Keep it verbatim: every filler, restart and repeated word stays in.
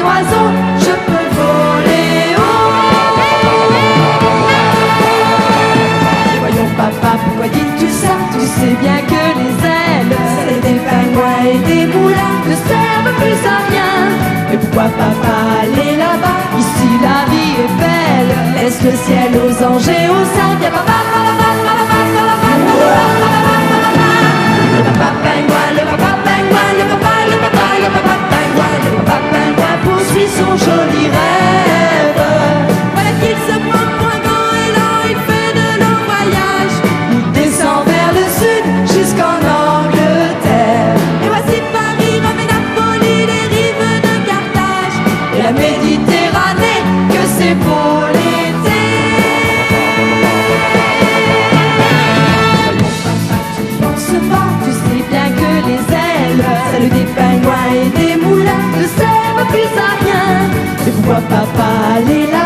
un oiseau, je peux voler haut. Et voyons papa, pourquoi dis-tu ça? Tu sais bien que les ailes, celles des pingouins et des moulins, ne servent plus à rien. Mais pourquoi papa aller là-bas? Ici la vie est belle. Laisse le ciel aux anges et aux saints. Viens papa, papa, papa, papa, papa, papa. Le papa pingouin, le papa pingouin, le papa, le papa, le papa pingouin, le papa pingouin poursuit son joli rêve. Voilà qu'il se prend pour un grand élan, il fait de longs voyages. Il descend vers le sud jusqu'en Angleterre. Et voici Paris, Rome et Napoli, les rives de Carthage et la Méditerranée, que c'est beau l'été. Tu penses pas, tu sais bien que les ailes, celles des pingouins et des moulins, ne servent plus à rien. Mais pourquoi papa aller là?